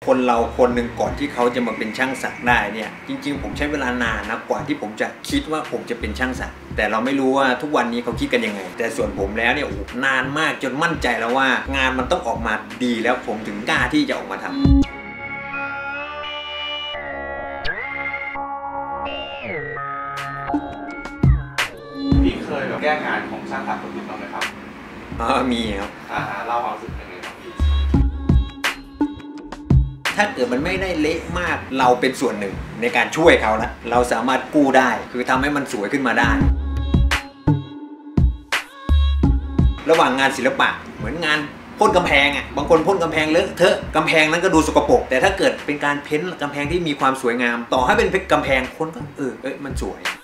คนเราคนหนึ่งก่อนที่เขาจะมาเป็นช่างสักได้เนี่ยจริงๆผมใช้เวลานานนะกว่าที่ผมจะคิดว่าผมจะเป็นช่างสักแต่เราไม่รู้ว่าทุกวันนี้เขาคิดกันยังไงแต่ส่วนผมแล้วเนี่ยนานมากจนมั่นใจแล้วว่างานมันต้องออกมาดีแล้วผมถึงกล้าที่จะออกมาทำพี่เคยแบบแก้งานของช่างสักคนอื่นบ้างไหมครับมีครับเล่าความรู้สึกยังไงครับพี่ถ้าเกิดมันไม่ได้เละมากเราเป็นส่วนหนึ่งในการช่วยเขาแล้วเราสามารถกู้ได้คือทำให้มันสวยขึ้นมาได้ระหว่างงานศิลปะเหมือนงานพ่นกำแพงอ่ะบางคนพ่นกำแพงเลอะเทอะกำแพงนั้นก็ดูสกปรกแต่ถ้าเกิดเป็นการเพ้นท์กำแพงที่มีความสวยงามต่อให้เป็นกำแพงคนก็มันสวย